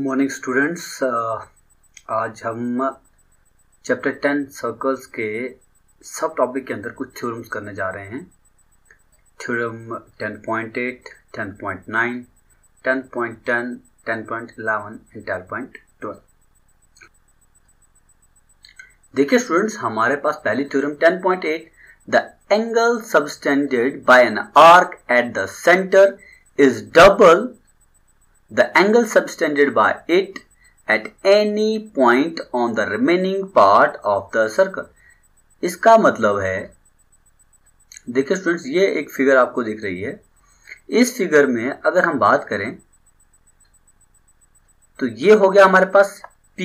Morning students, आज हम chapter 10 circles के सब टॉपिक के अंदर कुछ थ्योरम्स करने जा रहे हैं। Theorem 10.8, 10.9, 10.10, 10.11 and 10.12। देखिए स्टूडेंट्स, हमारे पास पहली theorem 10.8, the angle subtended by an arc at the centre is double the angle subtended by it at any point on the remaining part of the circle। इसका मतलब है, देखिए स्टूडेंट्स, ये एक फिगर आपको दिख रही है। इस फिगर में अगर हम बात करें तो ये हो गया हमारे पास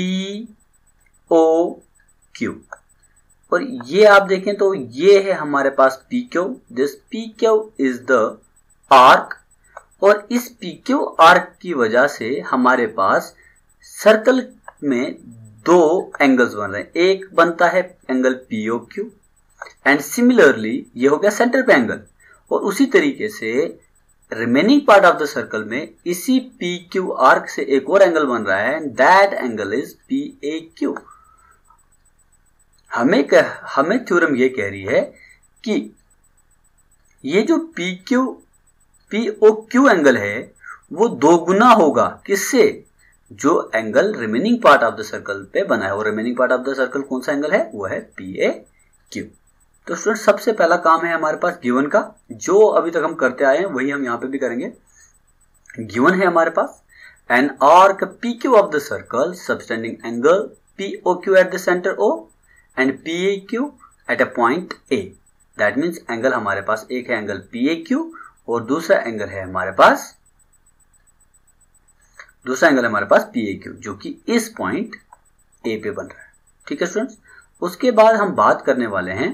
POQ, और ये आप देखें तो ये है हमारे पास PQ। This PQ is the arc, और इस PQ आर्क की वजह से हमारे पास सर्कल में दो एंगल्स बन रहे हैं। एक बनता है एंगल POQ एंड सिमिलरली ये हो गया सेंटर पे एंगल, और उसी तरीके से remaining part of the circle में इसी PQ आर्क से एक और एंगल बन रहा है and that angle is PAQ। हमें थ्योरम ये कह रही है कि ये जो POQ एंगल है वो दो गुना होगा किससे, जो angle remaining part of the circle पे बना है। और remaining part of the circle कौन सा एंगल है, वो है PAQ। तो स्टूडेंट, सबसे पहला काम है हमारे पास गिवन का, जो अभी तक हम करते आए हैं वही हम यहां पे भी करेंगे। गिवन है हमारे पास an arc PQ of the circle subtending angle POQ at the centre O and PAQ at a point A। That means angle हमारे पास एक है एंगल PAQ और दूसरा एंगल है हमारे पास PAQ, जो कि इस पॉइंट A पे बन रहा है। ठीक है स्टूडेंट्स, उसके बाद हम बात करने वाले हैं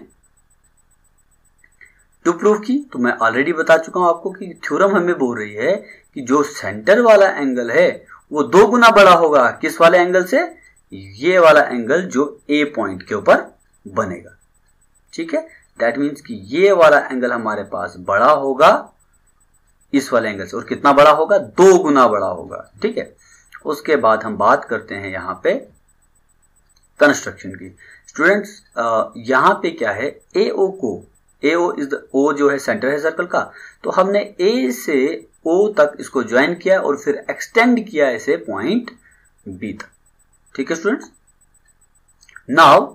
टू प्रूफ की। तो मैं ऑलरेडी बता चुका हूं आपको कि थ्योरम हमें बोल रही है कि जो सेंटर वाला एंगल है वो दो गुना बड़ा होगा किस वाले एंगल से, ये वाला एंगल जो A पॉइंट के ऊपर बनेगा। ठीक है, दैट मीन्स कि ये वाला एंगल हमारे पास बड़ा होगा इस वाले एंगल से, और कितना बड़ा होगा, दो गुना बड़ा होगा। ठीक है, उसके बाद हम बात करते हैं यहां पे कंस्ट्रक्शन की। स्टूडेंट्स, यहां पे क्या है, AO इज द O जो है सेंटर है सर्कल का, तो हमने A से O तक इसको ज्वाइन किया और फिर एक्सटेंड किया इसे पॉइंट B तक। ठीक है स्टूडेंट्स, नाउ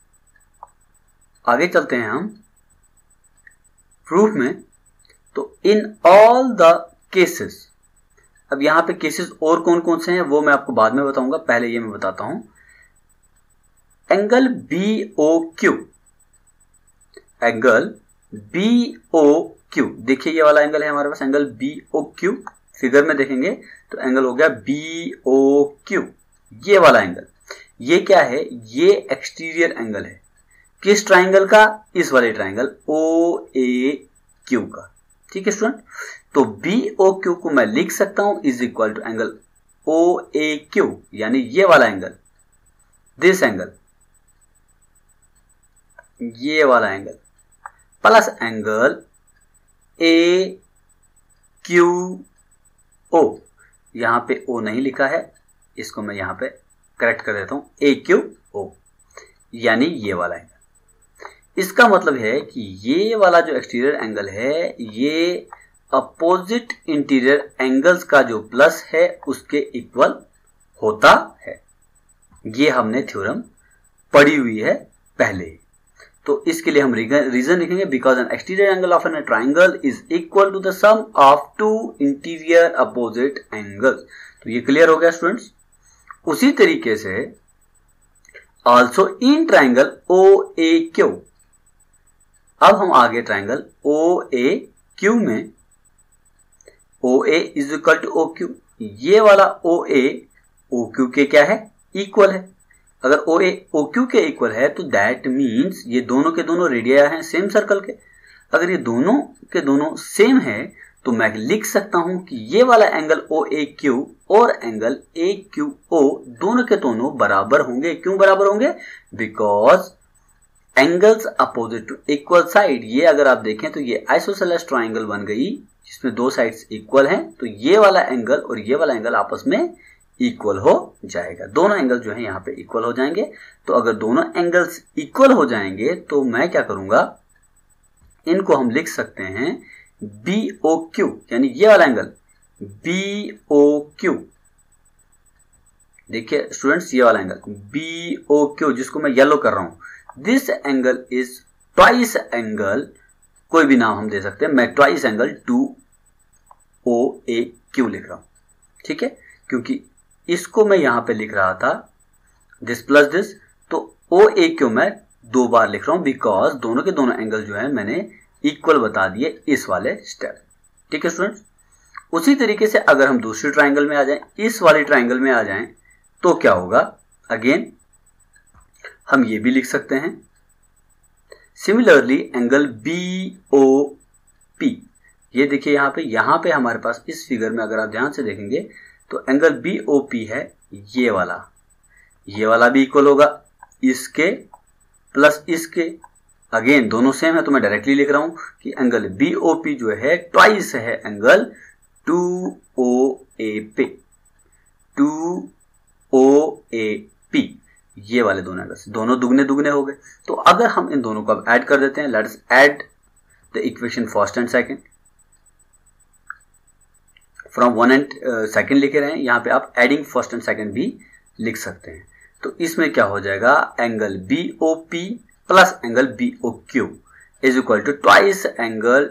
आगे चलते हैं हम प्रूफ में। तो इन ऑल द केसेस, अब यहां पे केसेस और कौन कौन से हैं वो मैं आपको बाद में बताऊंगा, पहले ये मैं बताता हूं। एंगल BOQ, देखिए ये वाला एंगल है हमारे पास एंगल BOQ। फिगर में देखेंगे तो एंगल हो गया BOQ। ये वाला एंगल, ये क्या है, ये एक्सटीरियर एंगल है किस ट्राइंगल का, इस वाले ट्राइंगल OAQ का। ठीक है स्टूडेंट, तो BOQ को मैं लिख सकता हूं is equal to angle OAQ, यानी ये वाला एंगल, दिस एंगल, ये वाला एंगल प्लस एंगल AQO। यहां पे O नहीं लिखा है, इसको मैं यहां पे करेक्ट कर देता हूं, AQO, यानी ये वाला एंगल। इसका मतलब है कि ये वाला जो एक्सटीरियर एंगल है ये अपोजिट इंटीरियर एंगल्स का जो प्लस है उसके इक्वल होता है। ये हमने थ्योरम पढ़ी हुई है पहले ही। तो इसके लिए हम रीजन लिखेंगे, because an exterior angle of an triangle is equal to the sum of two interior opposite angles. तो ये क्लियर हो गया स्टूडेंट्स। उसी तरीके से ऑल्सो इन ट्राइंगल OAQ, अब हम आगे ट्राइंगल OAQ में OA is equal to OQ, ये वाला OA OQ के क्या है, इक्वल है। अगर OA OQ के इक्वल है तो दैट मीन्स ये दोनों के दोनों रेडिया हैं सेम सर्कल के। अगर ये दोनों के दोनों सेम है तो मैं लिख सकता हूं कि ये वाला एंगल OAQ और एंगल AQO दोनों के दोनों बराबर होंगे। क्यों बराबर होंगे, because angles opposite to equal side. ये अगर आप देखें तो ये आइसोसेलेस ट्राइंगल बन गई जिसमें दो साइड्स इक्वल हैं, तो ये वाला एंगल और ये वाला एंगल आपस में इक्वल हो जाएगा। दोनों एंगल जो है यहाँ पे इक्वल हो जाएंगे। तो अगर दोनों एंगल्स इक्वल हो जाएंगे तो मैं क्या करूंगा, इनको हम लिख सकते हैं BOQ, यानी ये वाला एंगल BOQ। देखिए स्टूडेंट्स, ये वाला एंगल BOQ जिसको मैं येलो कर रहा हूं, this angle is twice angle, कोई भी नाम हम दे सकते हैं, मैं ट्वाइस एंगल 2OAQ लिख रहा हूं। ठीक है, क्योंकि इसको मैं यहां पे लिख रहा था दिस प्लस दिस, तो OAQ मैं 2 बार लिख रहा हूं बिकॉज दोनों के दोनों एंगल जो है मैंने इक्वल बता दिए इस वाले स्टेप। ठीक है स्टूडेंट्स, उसी तरीके से अगर हम दूसरी ट्राइंगल में आ जाएं, इस वाली ट्राइंगल में आ जाएं, तो क्या होगा, अगेन हम ये भी लिख सकते हैं सिमिलरली एंगल BOP। ये देखिए यहां पे हमारे पास इस फिगर में अगर आप ध्यान से देखेंगे तो एंगल BOP है ये वाला भी इक्वल होगा इसके प्लस इसके। अगेन दोनों सेम है तो मैं डायरेक्टली लिख रहा हूं कि एंगल BOP जो है ट्वाइस है एंगल 2OAP। ये वाले दोनों एंगल्स दोनों दुगने दुगने हो गए। तो अगर हम इन दोनों को अब ऐड कर देते हैं, let us add the equation first and second from 1 and second लिखे रहे हैं, यहाँ पे आप एडिंग फर्स्ट एंड सेकंड भी लिख सकते हैं। तो इसमें क्या हो जाएगा, angle BOP plus angle BOQ is equal to twice angle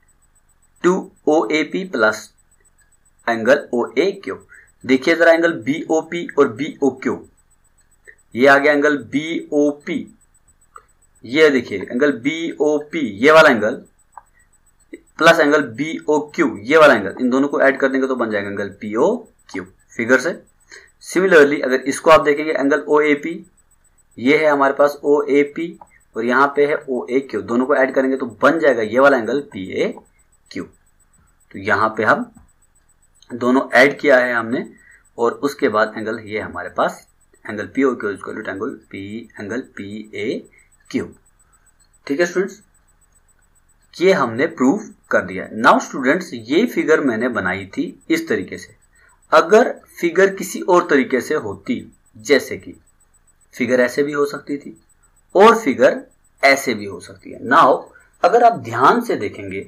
2OAP plus angle OAQ। देखिए जरा एंगल BOP और BOQ, ये आ गया एंगल BOP, ये देखिए एंगल BOP ये वाला एंगल प्लस एंगल BOQ ये वाला एंगल, इन दोनों को ऐड कर देंगे तो बन जाएगा एंगल POQ फिगर से। सिमिलरली अगर इसको आप देखेंगे एंगल OAP, ये है हमारे पास OAP और यहाँ पे है OAQ, दोनों को ऐड करेंगे तो बन जाएगा ये वाला एंगल PAQ। तो यहाँ पे हम दोनों ऐड किया है हमने और उसके बाद एंगल ये हमारे पास angle POQ equal to angle PAQ। ठीक है स्टूडेंट्स, ये हमने प्रूव कर दिया। नाउ स्टूडेंट्स, ये फिगर मैंने बनाई थी इस तरीके से। अगर फिगर किसी और तरीके से होती, जैसे कि फिगर ऐसे भी हो सकती थी और फिगर ऐसे भी हो सकती है। नाउ अगर आप ध्यान से देखेंगे,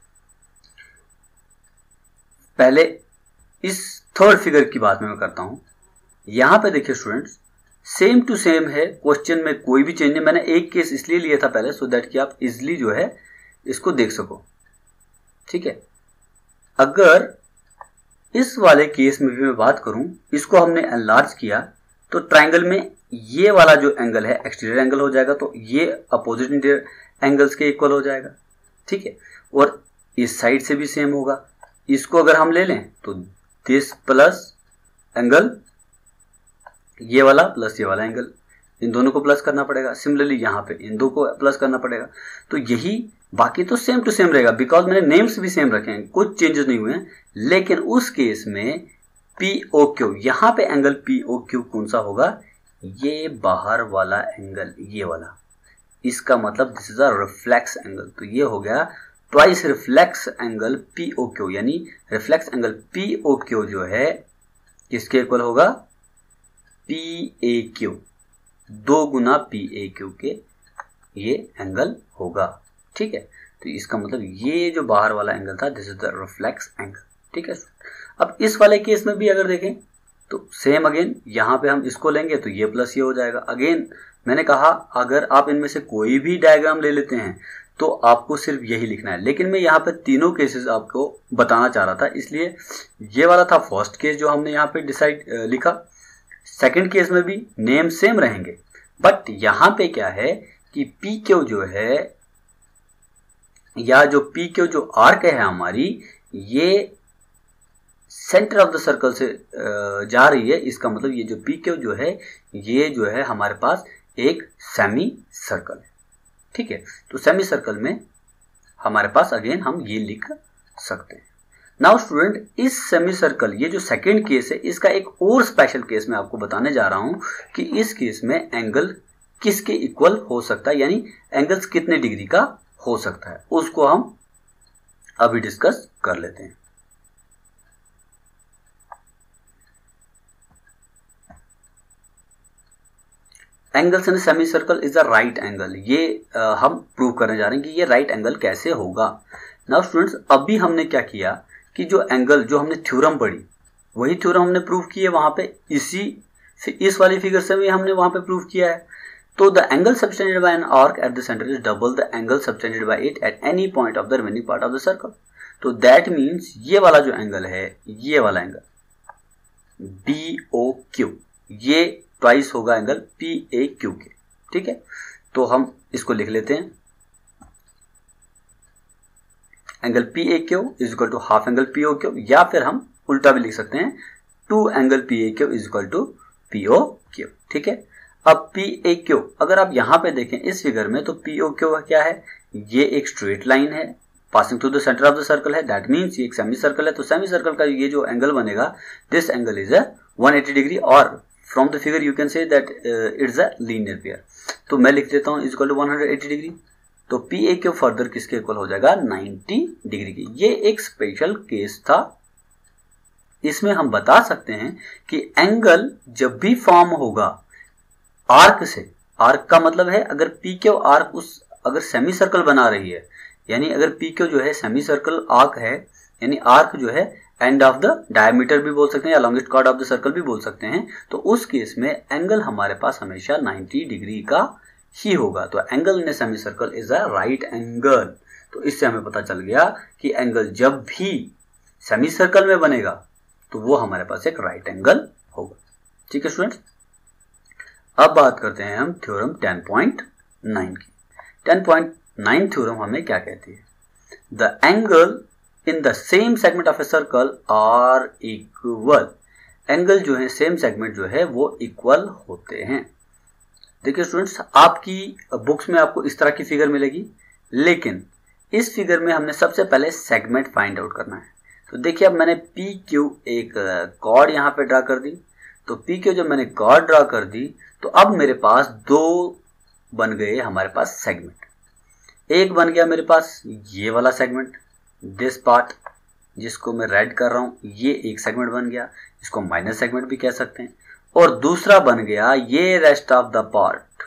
पहले इस थर्ड फिगर की बात मैं करता हूं। यहां पे देखिए स्टूडेंट्स, सेम टू सेम है, क्वेश्चन में कोई भी चेंज नहीं। मैंने एक केस इसलिए लिया था पहले सो दैट कि आप इजिली जो है इसको देख सको। ठीक है, अगर इस वाले केस में भी मैं बात करूं, इसको हमने एनलार्ज किया तो ट्राइंगल में ये वाला जो एंगल है एक्सटीरियर एंगल हो जाएगा, तो ये अपोजिट इंटीरियर एंगल्स के इक्वल हो जाएगा। ठीक है, और इस साइड से भी सेम होगा। इसको अगर हम ले लें तो दिस प्लस एंगल ये वाला प्लस ये वाला एंगल, इन दोनों को प्लस करना पड़ेगा। सिमिलरली यहाँ पे इन दो को प्लस करना पड़ेगा। तो यही, बाकी तो सेम टू सेम रहेगा बिकॉज मैंने नेम्स भी सेम रखे हैं, कुछ चेंजेस नहीं हुए हैं। लेकिन उस केस में POQ, यहाँ पे एंगल POQ कौन सा होगा, ये बाहर वाला एंगल, ये वाला, इसका मतलब this is a reflex angle. तो ये हो गया ट्वाइस रिफ्लेक्स एंगल POQ, यानी रिफ्लेक्स एंगल POQ जो है किसके इक्वल होगा, PAQ, 2 गुना PAQ के ये एंगल होगा। ठीक है, तो इसका मतलब ये जो बाहर वाला एंगल था this is the reflex angle. ठीक है, अब इस वाले केस में भी अगर देखें तो सेम अगेन, यहाँ पे हम इसको लेंगे तो ये प्लस ये हो जाएगा। अगेन मैंने कहा अगर आप इनमें से कोई भी डायग्राम ले लेते हैं तो आपको सिर्फ यही लिखना है, लेकिन मैं यहाँ पे तीनों केसेस आपको बताना चाह रहा था, इसलिए ये वाला था फर्स्ट केस जो हमने यहाँ पे डिसाइड लिखा। सेकंड केस में भी नेम सेम रहेंगे, बट यहाँ पे क्या है कि PQ जो है, या जो PQ जो आर्क है हमारी, ये सेंटर ऑफ द सर्कल से जा रही है। इसका मतलब ये जो PQ जो है, ये जो है हमारे पास एक सेमी सर्कल है। ठीक है, तो सेमी सर्कल में हमारे पास अगेन हम ये लिख सकते हैं। नाउ स्टूडेंट, इस सेमी सर्कल, ये जो सेकंड केस है, इसका एक और स्पेशल केस मैं आपको बताने जा रहा हूं कि इस केस में एंगल किसके इक्वल हो सकता है, यानी एंगल्स कितने डिग्री का हो सकता है, उसको हम अभी डिस्कस कर लेते हैं। Angles in semi circle is a right angle, ये हम प्रूव करने जा रहे हैं कि ये राइट एंगल कैसे होगा। नाउ स्टूडेंट्स, अभी हमने क्या किया कि जो एंगल जो हमने थ्योरम पढ़ी वही थ्योरम हमने प्रूव की है वहां पे, इस वाली फिगर से भी हमने वहां पे प्रूव किया है। तो the angle subtended by an arc at the centre is double the angle subtended by it at any point of the remaining part of the circle. तो दैट मीन्स ये वाला जो एंगल है, ये वाला एंगल BOQ, ये twice होगा angle PAQ के, ठीक है। तो हम इसको लिख लेते हैं, angle PAQ is equal to half angle POQ, या फिर हम उल्टा भी लिख सकते हैं, 2 angle PAQ is equal to POQ, ठीक है। अब PAQ अगर आप यहां पे देखें इस फिगर में, तो POQ क्या है, ये एक स्ट्रेट लाइन है passing through the centre of the circle है, दैट मीन्स ये एक सेमी सर्कल है। तो सेमी सर्कल का ये जो एंगल बनेगा, this angle is a 180 degree, और from the figure you can say that it's a linear pair. तो मैं लिख देता हूं इज इक्वल टू 180 डिग्री। तो PAQ फर्दर किसके इक्वल हो जाएगा, 90 डिग्री की। ये एक स्पेशल केस था, इसमें हम बता सकते हैं कि एंगल जब भी फॉर्म होगा आर्क से, आर्क का मतलब है अगर PQ आर्क अगर सेमी सर्कल बना रही है, यानी अगर PQ जो है सेमी सर्कल आर्क है, यानी आर्क जो है एंड ऑफ द डायमीटर भी बोल सकते हैं या longest chord of the circle भी बोल सकते हैं, तो उस केस में एंगल हमारे पास हमेशा 90 डिग्री का ही होगा। तो angle in a semi circle is a right angle. तो इससे हमें पता चल गया कि एंगल जब भी सेमी सर्कल में बनेगा तो वो हमारे पास एक राइट एंगल होगा, ठीक है स्टूडेंट्स। अब बात करते हैं हम थ्योरम 10.9 की। 10.9 थ्योरम हमें क्या कहती है, the angle in the same segment of a circle are equal. Angle जो है सेम सेगमेंट जो है वो इक्वल होते हैं। देखिए स्टूडेंट्स, आपकी बुक्स में आपको इस तरह की फिगर मिलेगी, लेकिन इस फिगर में हमने सबसे पहले सेगमेंट फाइंड आउट करना है। तो देखिए अब मैंने PQ एक कॉर्ड यहां पे ड्रा कर दी। तो PQ जब मैंने कॉर्ड ड्रा कर दी तो अब मेरे पास दो बन गए हमारे पास सेगमेंट। एक बन गया मेरे पास ये वाला सेगमेंट, दिस पार्ट जिसको मैं रेड कर रहा हूं, ये एक सेगमेंट बन गया, इसको माइनर सेगमेंट भी कह सकते हैं। और दूसरा बन गया ये रेस्ट ऑफ द पार्ट,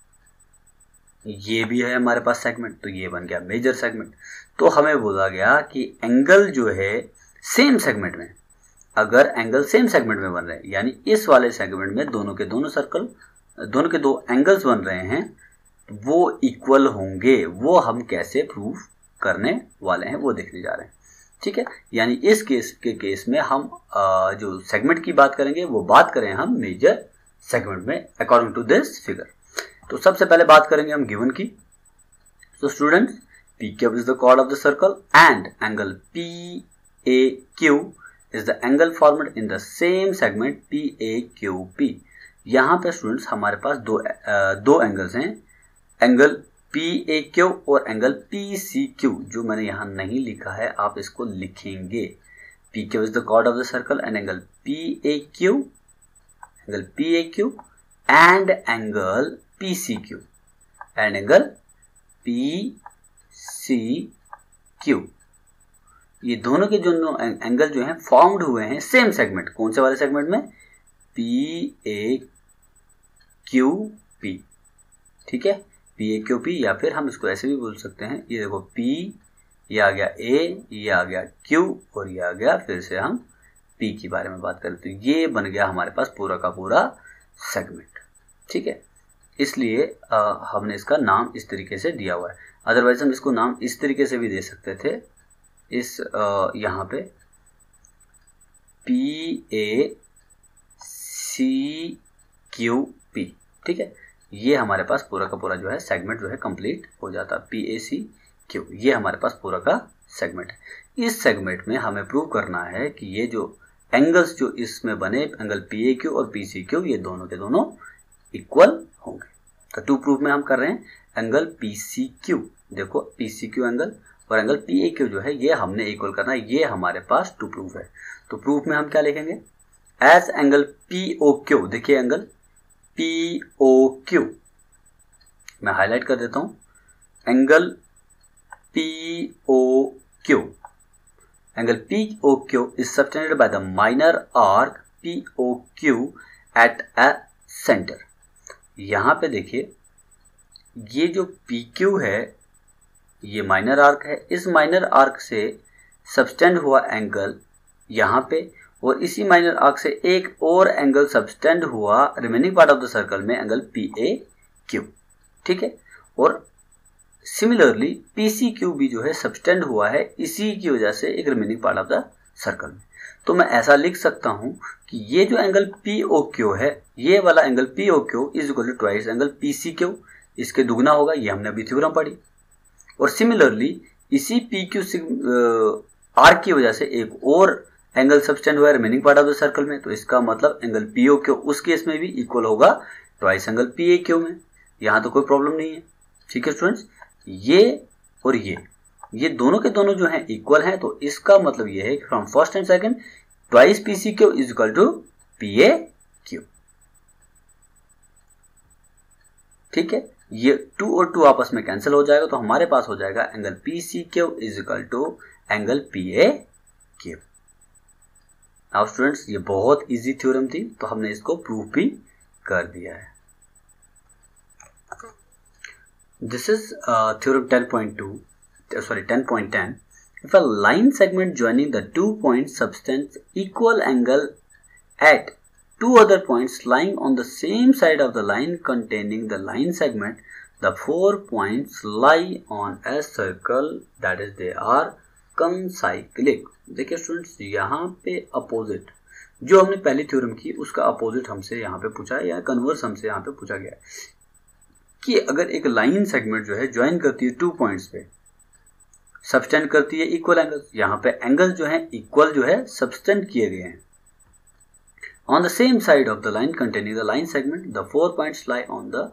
ये भी है हमारे पास सेगमेंट, तो ये बन गया मेजर सेगमेंट। तो हमें बोला गया कि एंगल जो है सेम सेगमेंट में, अगर एंगल सेम सेगमेंट में बन रहे हैं, यानी इस वाले सेगमेंट में दोनों के दोनों सर्कल, दोनों के दो एंगल्स बन रहे हैं, वो इक्वल होंगे। वो हम कैसे प्रूव करने वाले हैं वो देखने जा रहे हैं, ठीक है। यानी इस केस में हम जो सेगमेंट की बात करेंगे वो बात करें हम मेजर सेगमेंट में अकॉर्डिंग टू दिस फिगर। तो सबसे पहले बात करेंगे हम गिवन की। तो students, PQ is the chord of the circle and angle PAQ is the angle formed in the same segment PAQP। यहाँ पे स्टूडेंट्स हमारे पास दो एंगल्स हैं, एंगल PAQ और एंगल PCQ, जो मैंने यहाँ नहीं लिखा है आप इसको लिखेंगे। PQ is the chord of the circle and angle PAQ and angle PCQ and angle PCQ, ये दोनों के जो एंगल जो हैं फॉर्म्ड हुए हैं सेम सेगमेंट। कौन से वाले सेगमेंट में, PAQP, ठीक है, PAQP, या फिर हम इसको ऐसे भी बोल सकते हैं, ये देखो P, ये आ गया A, ये आ गया Q और ये आ गया फिर से हम P के बारे में बात करें तो ये बन गया हमारे पास पूरा का पूरा सेगमेंट, ठीक है। इसलिए हमने इसका नाम इस तरीके से दिया हुआ है। अदरवाइज हम इसको नाम इस तरीके से भी दे सकते थे, इस यहाँ पे PACQP, ठीक है। ये हमारे पास पूरा का पूरा जो है सेगमेंट जो है कंप्लीट हो जाता है। PACQ ये हमारे पास पूरा का सेगमेंट है। इस सेगमेंट में हमें प्रूव करना है कि ये जो एंगल्स जो इसमें बने, एंगल PAQ और PCQ, ये दोनों के दोनों इक्वल होंगे। तो टू प्रूफ में हम कर रहे हैं एंगल PCQ, देखो PCQ एंगल और एंगल PAQ जो है ये हमने इक्वल करना है, ये हमारे पास टू प्रूफ है। तो प्रूफ में हम क्या लिखेंगे, एज एंगल POQ, देखिए एंगल POQ मैं हाईलाइट कर देता हूं, angle POQ is subtended by the minor arc POQ at a center। यहाँ पे देखिए ये जो PQ है ये माइनर आर्क है, इस माइनर आर्क से सबटेंड हुआ एंगल यहाँ पे, और इसी माइनर आर्क से एक और एंगल सबटेंड हुआ remaining part of the circle में एंगल PAQ, ठीक है। और सिमिलरली PCQ भी जो है सबटेंड हुआ है इसी की वजह से एक remaining part of the circle में। तो मैं ऐसा लिख सकता हूं कि ये जो एंगल POQ है, ये वाला angle POQ is equal to twice angle PCQ, इसके दुगना होगा, ये हमने अभी थ्योरम पढ़ी। और सिमिलरली इसी PQ आर्क की वजह से एक और एंगल सबटेंड हुआ है remaining part of the circle में, तो इसका मतलब एंगल POQ उस केस में भी इक्वल होगा ट्वाइस एंगल PAQ में। यहाँ तो कोई प्रॉब्लम नहीं है, ठीक है स्टूडेंट्स। ये और ये दोनों के दोनों जो हैं इक्वल हैं, तो इसका मतलब ये है कि from first and second twice PCQ is equal to PAQ, ठीक है। ये 2 और 2 आपस में कैंसिल हो जाएगा, तो हमारे पास हो जाएगा angle PCQ is equal to angle PAQ। अब स्टूडेंट्स ये बहुत इजी थ्योरम थी, तो हमने इसको प्रूव भी कर दिया है। This is theorem 10.10. If a line segment joining the 2 points subtends equal angle at 2 other points lying on the same side of the line containing the line segment, the 4 points lie on a circle, that is they are concyclic. देखिए students यहाँ पे opposite जो हमने पहली theorem की उसका opposite हमसे यहाँ पे पूछा है, या कन्वर्स हमसे यहाँ पे पूछा गया है कि अगर एक लाइन सेगमेंट जो है ज्वाइन करती है 2 पॉइंट्स पे, सबटेंड करती है इक्वल एंगल, यहाँ पे एंगल जो है इक्वल जो है सबटेंड किए गए हैं on the same side of the line containing the line segment, the 4 points lie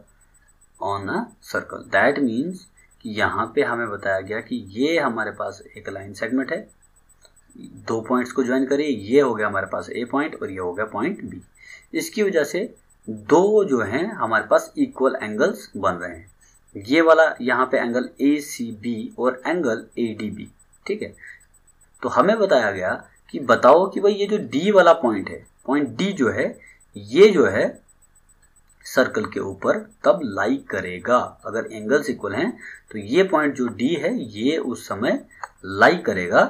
on a circle. That means कि यहाँ पे हमें बताया गया कि ये हमारे पास एक लाइन सेगमेंट है, 2 पॉइंट्स को ज्वाइन करिए, ये हो गया हमारे पास A पॉइंट और ये हो गया पॉइंट B। इसकी वजह से दो जो हैं हमारे पास इक्वल एंगल्स बन रहे हैं, ये वाला यहाँ पे एंगल ACB और एंगल ADB, ठीक है। तो हमें बताया गया कि बताओ कि भाई ये जो D वाला पॉइंट है, पॉइंट D जो है, ये जो है सर्कल के ऊपर तब लाई करेगा, अगर एंगल्स इक्वल हैं तो ये पॉइंट जो D है ये उस समय लाई करेगा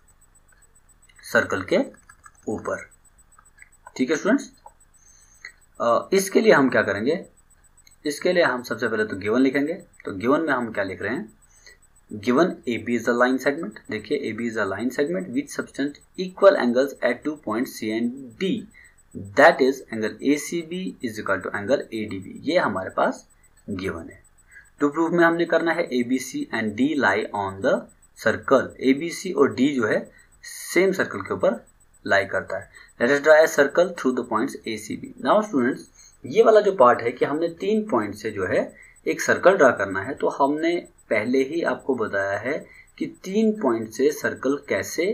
सर्कल के ऊपर, ठीक है स्टूडेंट्स। इसके लिए हम क्या करेंगे, इसके लिए हम सबसे पहले तो गिवन लिखेंगे। तो गिवन में हम क्या लिख रहे हैं, given AB is a line segment. देखिए AB is a line segment which subtend equal angles at 2 points C and D, that is angle ACB is equal to angle ADB। ये हमारे पास गिवन है। टू प्रूफ में हमने करना है ABC and D lie on the circle. ABC और D जो है सेम सर्कल के ऊपर लाई करता है। Let us draw a circle through the points ACB। Now students ये वाला जो पार्ट है कि हमने 3 पॉइंट से जो है एक सर्कल ड्रा करना है, तो हमने पहले ही आपको बताया है कि 3 पॉइंट से सर्कल कैसे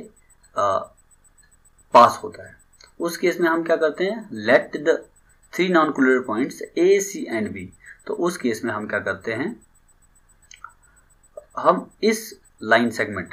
पास होता है। उस केस में हम क्या करते हैं, let the 3 non collinear points A, C and B। तो उस केस में हम क्या करते हैं, हम इस लाइन सेगमेंट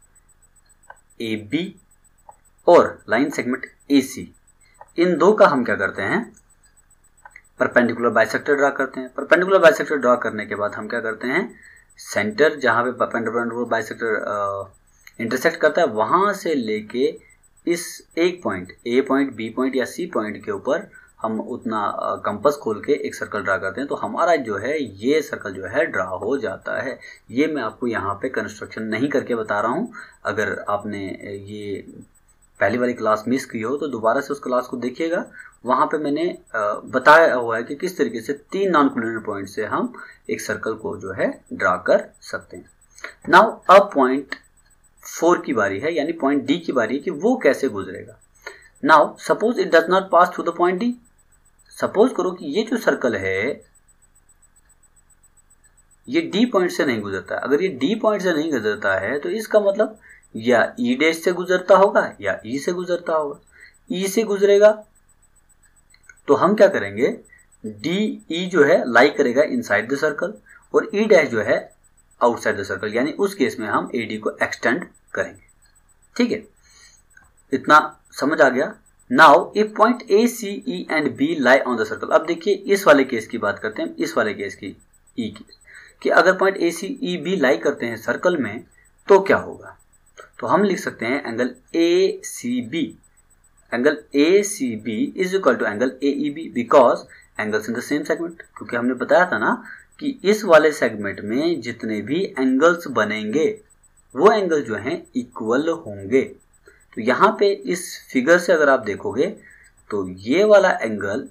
AB और लाइन सेगमेंट AC, इन दो का हम क्या करते हैं, परपेंडिकुलर बाइसेक्टर ड्रा करते हैं। परपेंडिकुलर बाइसेक्टर ड्रा करने के बाद हम क्या करते हैं, सेंटर जहां पे परपेंडिकुलर बाइसेक्टर इंटरसेक्ट करता है वहां से लेके इस एक point A point, B point या C पॉइंट के ऊपर हम उतना कंपास खोल के एक सर्कल ड्रा करते हैं, तो हमारा जो है ये सर्कल जो है ड्रा हो जाता है। ये मैं आपको यहाँ पे कंस्ट्रक्शन नहीं करके बता रहा हूँ। अगर आपने ये पहली वाली क्लास मिस की हो तो दोबारा से उस क्लास को देखिएगा, वहां पे मैंने बताया हुआ है कि किस तरीके से 3 नॉन कोलिनियर पॉइंट से हम एक सर्कल को जो है ड्रा कर सकते हैं। नाउ अब पॉइंट 4 की बारी है, यानी पॉइंट D की बारी है कि वो कैसे गुजरेगा। Now suppose it does not pass through the point D। Suppose करो कि ये जो सर्कल है ये D पॉइंट से नहीं गुजरता है। अगर ये D पॉइंट से नहीं गुजरता है तो इसका मतलब या E डैश से गुजरता होगा या E से गुजरता होगा। E से गुजरेगा तो हम क्या करेंगे, DE जो है लाई करेगा इनसाइड द सर्कल और E डैश जो है आउटसाइड द सर्कल, यानी उस केस में हम AD को एक्सटेंड करेंगे। ठीक है, इतना समझ आ गया। Now if point A C E and B lie on the circle. अब देखिए इस वाले केस की बात करते हैं, इस वाले केस की ई की, कि अगर point A C E B लाई करते हैं सर्कल में तो क्या होगा। तो हम लिख सकते हैं angle A C B, angle A C B is equal to angle A E B because angles in the same segment. क्योंकि हमने बताया था ना कि इस वाले सेगमेंट में जितने भी एंगल्स बनेंगे वो एंगल जो हैं इक्वल होंगे। तो यहाँ पे इस फिगर से अगर आप देखोगे तो ये वाला एंगल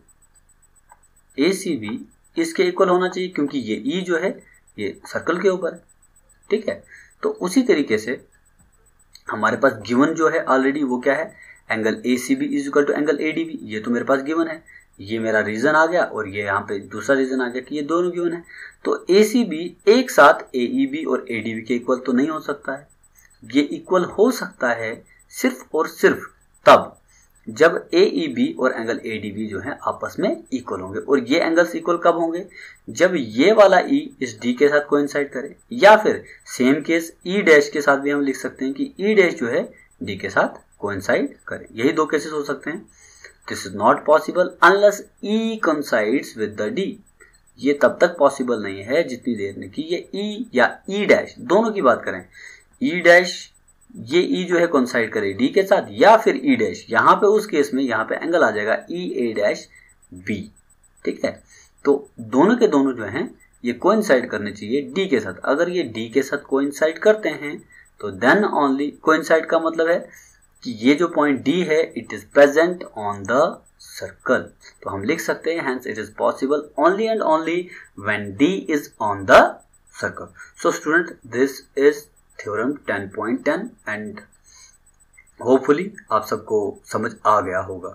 ए सी बी इसके इक्वल होना चाहिए, क्योंकि ये ई जो है ये सर्कल के ऊपर है, ठीक है। तो उसी तरीके से हमारे पास गिवन जो है ऑलरेडी वो क्या है, angle A C B is equal to angle A D B. ये तो मेरे पास गिवन है, ये मेरा रीजन आ गया और ये यहाँ पे दूसरा रीजन आ गया कि ये दोनों गिवन है। तो ए सी बी एक साथ ए ई बी और ए डी बी के इक्वल तो नहीं हो सकता है। ये इक्वल हो सकता है सिर्फ और सिर्फ तब जब ए ई बी और एंगल ए डी बी जो है आपस में इक्वल होंगे। और ये एंगल्स इक्वल कब होंगे, जब ये वाला ई इस डी के साथ कोइंसाइड करे, या फिर सेम केस ई डैश के साथ भी हम लिख सकते हैं कि ई डैश जो है डी के साथ कोइंसाइड करे। यही दो केसेस हो सकते हैं। This is not possible unless E coincides with the D. ये तब तक पॉसिबल नहीं है जितनी देर में कि ये ई या ई डैश दोनों की बात करें, ई डैश ये ई जो है कोइंसाइड करे डी के साथ, या फिर ई डैश, यहाँ पे उस केस में यहाँ पे एंगल आ जाएगा ई ए डैश बी, ठीक है। तो दोनों के दोनों जो हैं ये कोइंसाइड करने चाहिए डी के साथ। अगर ये डी के साथ कोइंसाइड करते हैं तो देन ओनली, कोइंसाइड का मतलब है कि ये जो पॉइंट डी है it is present on the circle. तो हम लिख सकते हैं hence it is possible only and only when D is on the circle. So student this is theorem 10.10 and hopefully आप सबको समझ आ गया होगा।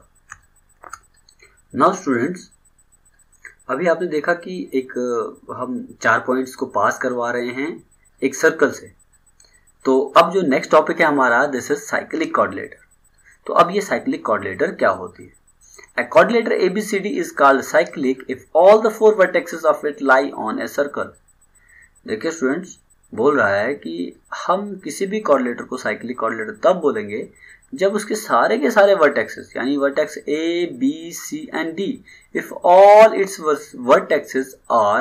नाउ स्टूडेंट्स, अभी आपने देखा कि एक हम 4 पॉइंट्स को पास करवा रहे हैं एक सर्कल से। तो अब जो नेक्स्ट टॉपिक है हमारा दिस इज साइक्लिक क्वाड्रिलेटर। तो अब ये साइक्लिक क्वाड्रिलेटर क्या होती है। A quadrilateral ABCD is called cyclic if all the 4 vertices of it lie on a circle। देखिए स्टूडेंट्स, बोल रहा है कि हम किसी भी क्वाड्रिलेटर को साइक्लिक क्वाड्रिलेटर तब बोलेंगे जब उसके सारे के सारे वर्टेक्सेस यानी vertex A B C and D if all its vertexes are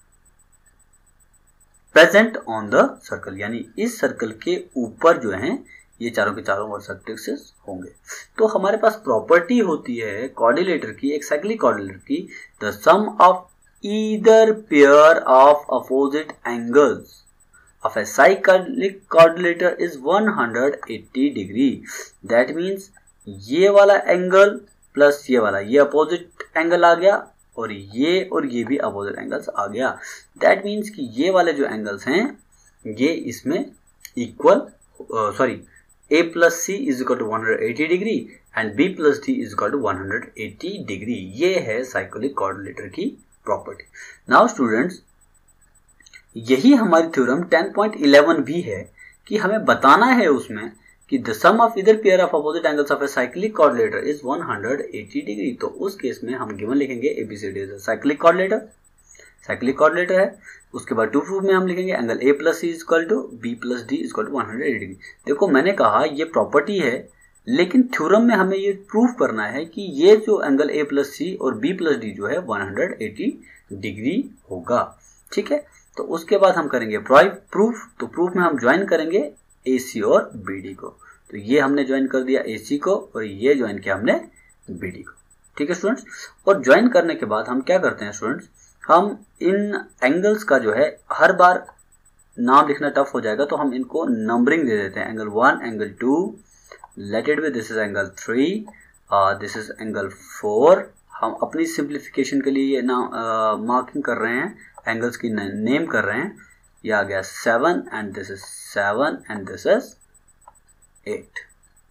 present on the circle, यानी इस सर्कल के ऊपर जो हैं ये चारों के चारों वर्टेक्सेस होंगे। तो हमारे पास प्रॉपर्टी होती है क्वाड्रिलेटर की, एक साइक्लिक क्वाड्रिलेटर की, the sum of either pair of opposite angles of a cyclic quadrilaterer is 180 degree। That means ये वाला एंगल प्लस ये वाला, ये अपोजिट एंगल आ गया और ये भी अपोजिट एंगल्स आ गया। That means कि ये वाले जो एंगल्स हैं ये इसमें equal, sorry, a plus c is equal to 180 degree and b plus d is equal to 180 degree. ये है साइक्लिक क्वाड्रिलेटर की प्रॉपर्टी। नाउ स्टूडेंट्स, यही हमारी थ्योरम 10.11 भी है कि हमें बताना है उसमें कि the sum of either pair of opposite angles of a cyclic quadrilateral is 180 degree. तो उस केस में हम गिवन लिखेंगे ABCD is a cyclic quadrilateral है। उसके बाद टू प्रूफ में हम लिखेंगे angle A plus C is equal to B plus D is equal to 180 degree. देखो मैंने कहा ये प्रॉपर्टी है, लेकिन थ्योरम में हमें ये प्रूफ करना है कि ये जो एंगल ए प्लस सी और बी प्लस डी जो है 180 डिग्री होगा, ठीक है। तो उसके बाद हम करेंगे प्रूफ। तो प्रूफ में हम ज्वाइन करेंगे ए सी और बी डी को। तो ये हमने ज्वाइन कर दिया ए सी को और ये ज्वाइन किया हमने बी डी को, ठीक है स्टूडेंट्स। और ज्वाइन करने के बाद हम क्या करते हैं स्टूडेंट्स, हम इन एंगल्स का जो है हर बार नाम लिखना टफ हो जाएगा तो हम इनको नंबरिंग दे देते हैं। Angle 1, angle 2, let it be this is angle 3, this is angle 4। हम अपनी सिंप्लीफिकेशन के लिए ये नाम मार्किंग कर रहे हैं, एंगल्स की नेम कर रहे हैं। ये आ गया 7 and this is 7 and this is 8।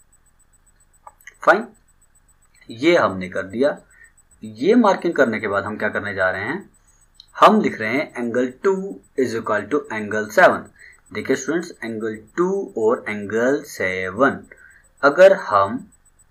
Fine, ये हमने कर दिया। ये मार्किंग करने के बाद हम क्या करने जा रहे हैं, हम लिख रहे हैं angle 2 is equal to angle 7। देखिए स्टूडेंट्स, एंगल 2 और एंगल 7, अगर हम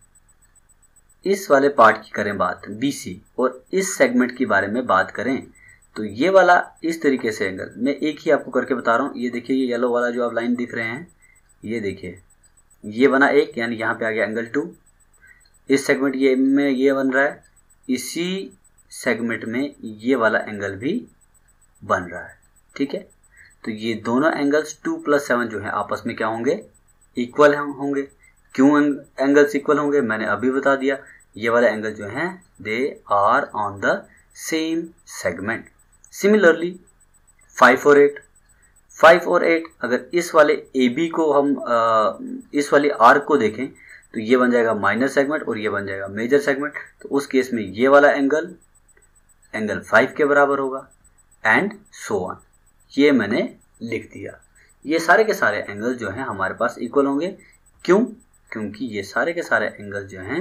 इस वाले पार्ट की करें बात BC और इस सेगमेंट के बारे में बात करें तो ये वाला इस तरीके से एंगल, मैं एक ही आपको करके बता रहा हूँ। ये देखिए, ये येलो वाला जो आप लाइन दिख रहे हैं, ये देखिए ये बना एक, यानी यहाँ पे आ गया एंगल 2। इस सेगमेंट ये में ये बन रहा है, इसी सेगमेंट में ये वाला एंगल भी बन रहा है, ठीक है। तो ये दोनों एंगल्स 2 + 7 जो है आपस में क्या होंगे, इक्वल होंगे। क्यों एंगल्स इक्वल होंगे, मैंने अभी बता दिया। ये वाला एंगल जो है they are on the same segment. Similarly 5 और 8 अगर इस वाले AB को हम इस वाले आर्क को देखें तो ये बन जाएगा माइनर सेगमेंट और ये बन जाएगा मेजर सेगमेंट। तो उस केस में ये वाला एंगल 5 के बराबर होगा एंड सो ऑन। ये मैंने लिख दिया। ये सारे के सारे एंगल जो हैं हमारे पास इक्वल होंगे। क्यों? क्योंकि ये सारे के सारे एंगल जो हैं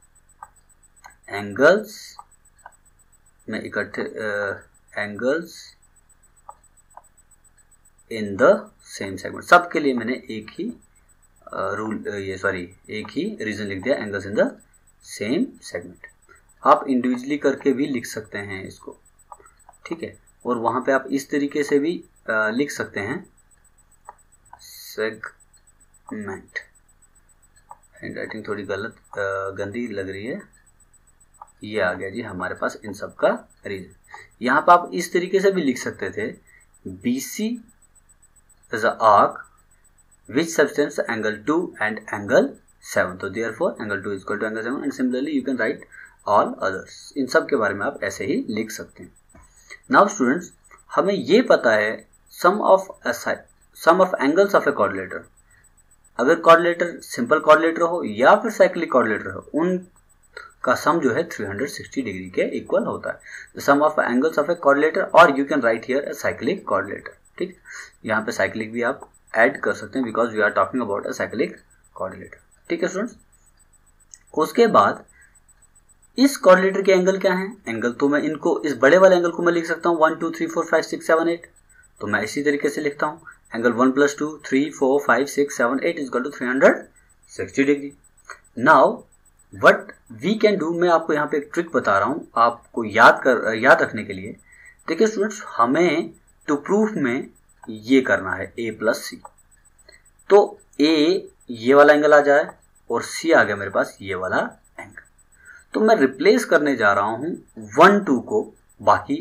एंगल्स में इकट्ठे angles in the same segment, सबके लिए मैंने एक ही एक ही रीजन लिख दिया, angles in the same segment. आप इंडिविजुअली करके भी लिख सकते हैं इसको, ठीक है। और वहां पे आप इस तरीके से भी लिख सकते हैं, सेगमेंट। हैंडराइटिंग थोड़ी गंदी लग रही है। ये आ गया जी हमारे पास इन सब का रीजन। यहाँ पर आप इस तरीके से भी लिख सकते थे, BC is an arc which subtends angle 2 and angle 7. तो therefore angle 2 is equal to angle 7 and similarly you can write all others. इन सब के बारे में आप ऐसे ही लिख सकते हैं। Now students, हमें ये पता है sum of angles of a quadrilateral। अगर quadrilateral सिंपल quadrilateral हो या फिर साइक्लिक quadrilateral हो, उनका सम जो है 360 डिग्री के इक्वल होता है। The sum of angles of a quadrilateral, or you can write here a cyclic quadrilateral। ठीक, यहाँ पे साइक्लिक भी आप ऐड कर सकते हैं because we are talking about a cyclic quadrilateral. ठीक है स्टूडेंट्स, उसके बाद इस क्वाड्रिलेटर के एंगल क्या हैं? एंगल तो मैं इनको, इस बड़े वाले एंगल को मैं लिख सकता हूँ 1 2 3 4 5 6 7 8। तो मैं इसी तरीके से लिखता हूँ angle 1 + 2 3 4 5 6 7 8 is equal to 360 degree. Now what we can do, मैं आपको यहाँ पे एक ट्रिक बता रहा हूँ आपको याद रखने के लिए। देखिए स्टूडेंट्स, हमें टू प्रूफ में ये करना है A + C। तो A ये वाला एंगल आ जाए और C आ गया मेरे पास ये वाला एंगल। तो मैं रिप्लेस करने जा रहा हूं 1 2 को, बाकी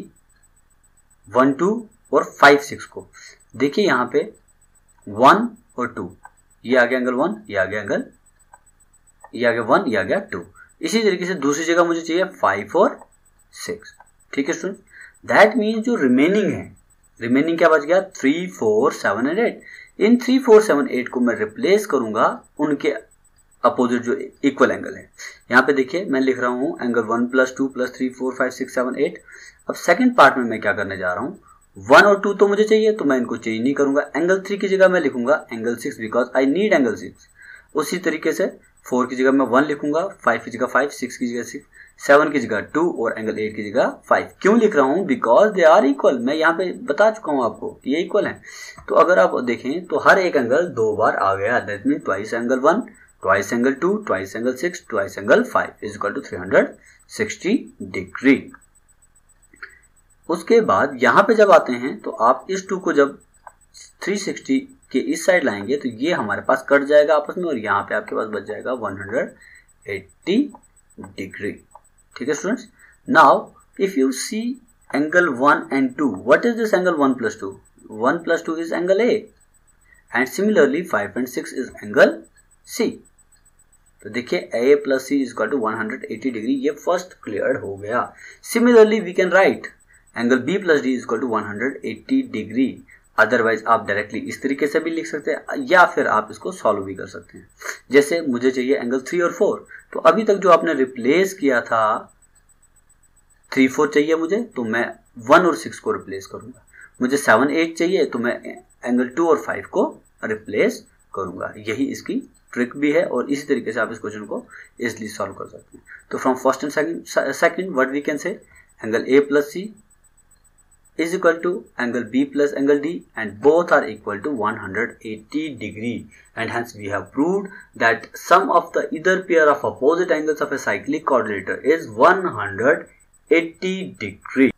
1 2 और 5 6 को। देखिए यहां पे 1 और 2, ये आ गया एंगल 1, ये आ गया एंगल, ये आ गया 1, ये आ गया 2। इसी तरीके से दूसरी जगह मुझे चाहिए 5 और 6। ठीक है स्टूडेंट, दैट मीन्स जो रिमेनिंग क्या बच गया 3 4 7 और 8। इन 3 4 7 8 को मैं रिप्लेस करूंगा उनके अपोजिट जो इक्वल एंगल है। यहाँ पे देखिए मैं लिख रहा हूँ एंगल 1 + 2 + 3 4 5 6 7 8। अब सेकंड पार्ट में मैं क्या करने जा रहा हूँ, 1 और 2 तो मुझे चाहिए तो मैं इनको चेंज नहीं करूंगा। एंगल 3 की जगह मैं लिखूंगा angle 6 because I need angle 6। उसी तरीके से 4 की जगह मैं 1 लिखूंगा, 5 की जगह 5, 6 की जगह 6, 7 की जगह 2 और एंगल 8 की जगह 5। क्यों लिख रहा हूं? Because they are equal. मैं यहाँ पे बता चुका हूं आपको कि ये इक्वल है। तो अगर आप देखें तो हर एक एंगल 2 बार आ गया, that mean twice angle 1, twice angle 2, twice angle 6, twice angle 5 is equal to 360 degree. उसके बाद यहाँ पे जब आते हैं तो आप इस 2 को जब 360 के इस साइड लाएंगे तो ये हमारे पास कट जाएगा आपस में और यहाँ पे आपके पास बच जाएगा 180 डिग्री। ठीक है students, now if you see angle 1 and 2, what is this angle 1 + 2? 1 + 2 is angle A and similarly 5 and 6 is angle C। तो देखिए A + C is equal to 180 degree, ये फर्स्ट क्लियर हो गया। Similarly we can write angle B + D is equal to 180 degree. Otherwise आप directly इस तरीके से भी लिख सकते हैं या फिर आप इसको सॉल्व भी कर सकते हैं। जैसे मुझे चाहिए एंगल 3 और 4, तो अभी तक जो आपने रिप्लेस किया था 3 4 चाहिए मुझे, तो मैं 1 और 6 को रिप्लेस करूंगा। मुझे 7 8 चाहिए तो मैं एंगल 2 और 5 को रिप्लेस करूंगा। यही इसकी ट्रिक भी है और इसी तरीके से आप इस क्वेश्चन को इजिली सॉल्व कर सकते हैं। तो from first and second what we can say, angle A + C is equal to angle B plus angle D and both are equal to 180 degree, and hence we have proved that sum of the either pair of opposite angles of a cyclic quadrilateral is 180 degree.